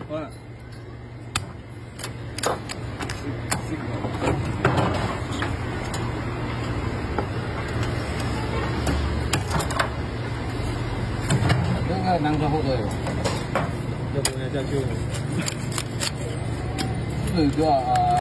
完了。那个南瓜好多哟。要不要再去？这个啊。